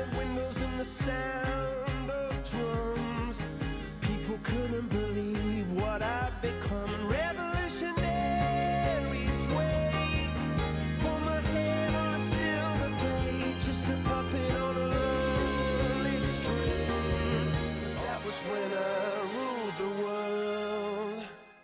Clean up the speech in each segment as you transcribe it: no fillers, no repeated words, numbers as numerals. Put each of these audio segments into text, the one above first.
windows and the sound of drums. People couldn't believe what I'd become. And revolutionaries wait for my head on a silver plate, just a puppet on a lonely string. That was when I ruled the world.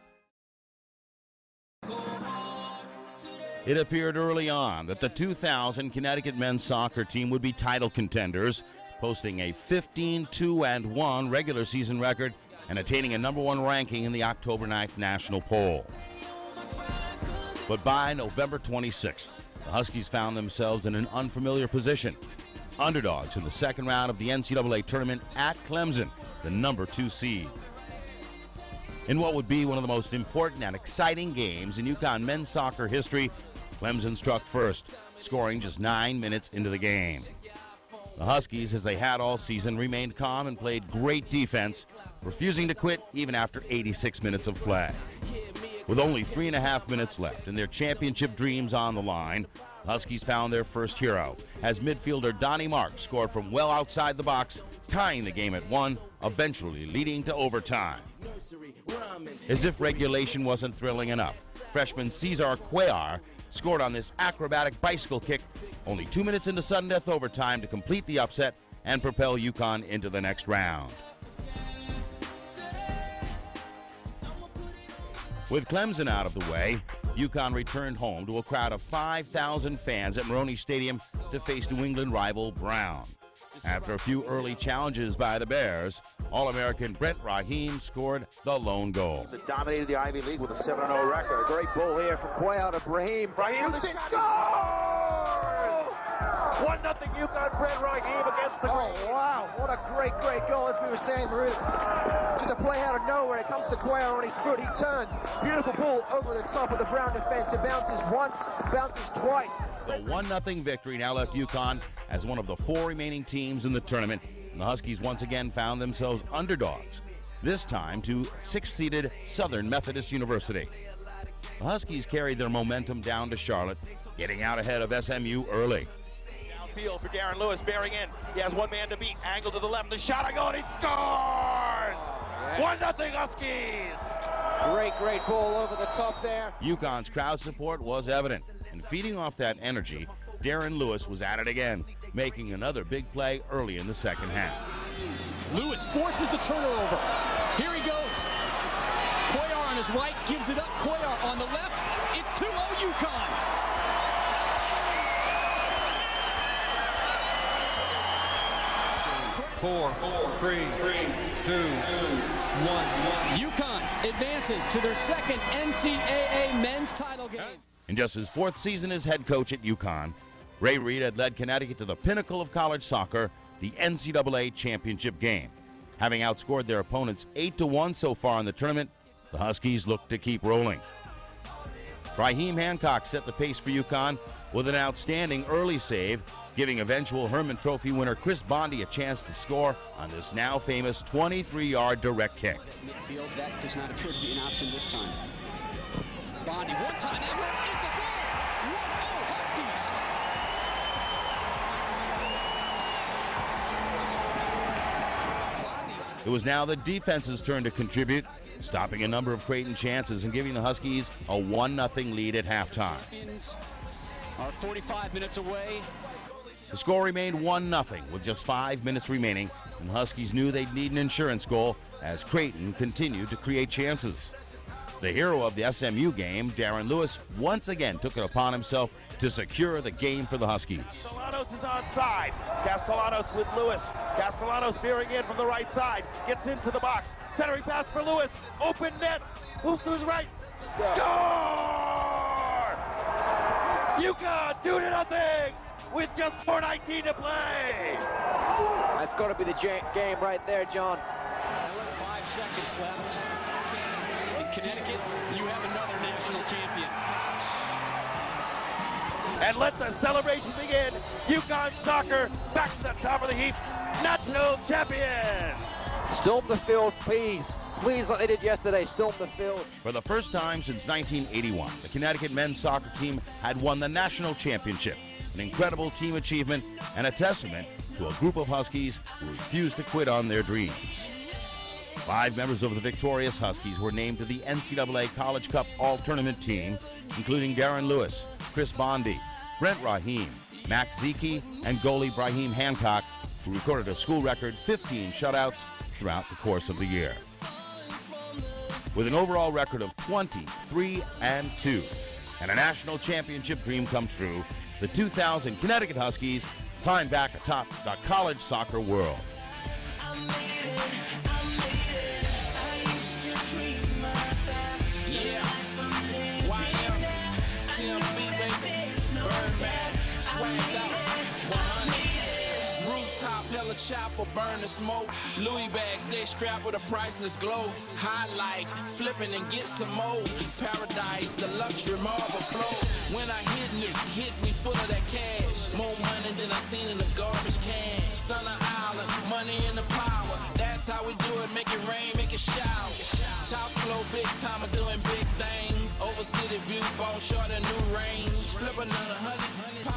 It appeared early on that the 2000 Connecticut men's soccer team would be title contenders, posting a 15-2-1 regular season record and attaining a #1 ranking in the October 9th national poll. But by November 26th, the Huskies found themselves in an unfamiliar position. Underdogs in the second round of the NCAA tournament at Clemson, the #2 seed. In what would be one of the most important and exciting games in UConn men's soccer history, Clemson struck first, scoring just 9 minutes into the game. The Huskies, as they had all season, remained calm and played great defense, refusing to quit even after 86 minutes of play. With only 3.5 minutes left and their championship dreams on the line, the Huskies found their first hero as midfielder Donnie Marks scored from well outside the box, tying the game at 1, eventually leading to overtime. As if regulation wasn't thrilling enough, freshman Cesar Cuellar scored on this acrobatic bicycle kick only 2 minutes into sudden death overtime to complete the upset and propel UConn into the next round. With Clemson out of the way, UConn returned home to a crowd of 5,000 fans at Maroney Stadium to face New England rival Brown. After a few early challenges by the Bears, All-American Brent Raheem scored the lone goal. That dominated the Ivy League with a 7-0 record. Great ball here from Cuellar to Raheem. Raheem scores! 1-0 UConn. Brent Raheem against the Green. Oh, wow. What a great goal. As we were saying, just a play out of nowhere. It comes to Cuellar on his foot. He turns. Beautiful ball over the top of the Brown defense. It bounces once, bounces twice. The 1-0 victory now left UConn as one of the 4 remaining teams in the tournament, and the Huskies once again found themselves underdogs, this time to 6th-seeded Southern Methodist University. The Huskies carried their momentum down to Charlotte, getting out ahead of SMU early. Downfield for Darren Lewis, bearing in. He has one man to beat. Angle to the left. The shot, and he scores! 1-0 Huskies! Great ball over the top there. UConn's crowd support was evident, and feeding off that energy, Darren Lewis was at it again, making another big play early in the second half. Lewis forces the turnover. Here he goes. Cuellar on his right, gives it up. Cuellar on the left. It's 2-0 UConn. Four, 3, 2, 1. UConn advances to their second NCAA men's title game. In just his 4th season as head coach at UConn, Ray Reid had led Connecticut to the pinnacle of college soccer, the NCAA championship game. Having outscored their opponents 8-1 so far in the tournament, the Huskies look to keep rolling. Raheem Hancock set the pace for UConn with an outstanding early save, giving eventual Herman Trophy winner Chris Bondi a chance to score on this now famous 23-yard direct kick. Midfield, that does not appear to be an option this time. Bondi, one time, it's a goal! 1-0 Huskies! It was now the defense's turn to contribute, stopping a number of Creighton chances and giving the Huskies a 1-0 lead at halftime. Are 45 minutes away. The score remained 1-0 with just 5 minutes remaining, and the Huskies knew they'd need an insurance goal as Creighton continued to create chances. The hero of the SMU game, Darren Lewis, once again took it upon himself to secure the game for the Huskies. Castellanos is onside. Castellanos with Lewis. Castellanos veering in from the right side. Gets into the box. Centering pass for Lewis. Open net. Moves to his right. Score! UConn 2-0 with just 4:19 to play. That's got to be the game right there, John. 5 seconds left. In Connecticut, you have another national champion. And let the celebration begin. UConn soccer back to the top of the heap. National champions. Storm the field, please. Please, like they did yesterday, storm the field. For the first time since 1981, the Connecticut men's soccer team had won the national championship, an incredible team achievement and a testament to a group of Huskies who refused to quit on their dreams. 5 members of the victorious Huskies were named to the NCAA College Cup All-Tournament team, including Darren Lewis, Chris Bondi, Brent Rahim, Max Zeke, and goalie Brahim Hancock, who recorded a school record 15 shutouts throughout the course of the year. With an overall record of 23-2 and a national championship dream come true, the 2000 Connecticut Huskies climb back atop the college soccer world. Chopper, burn the smoke. Louis bag, stay strapped with a priceless glow. High life, flipping and get some more. Paradise, the luxury marble flow. When I hit me full of that cash. More money than I seen in the garbage can. Stunner Island, money in the power. That's how we do it, make it rain, make it shower. Top flow, big time, doing big things. Over city view, ball short, a new range. Flip another 100.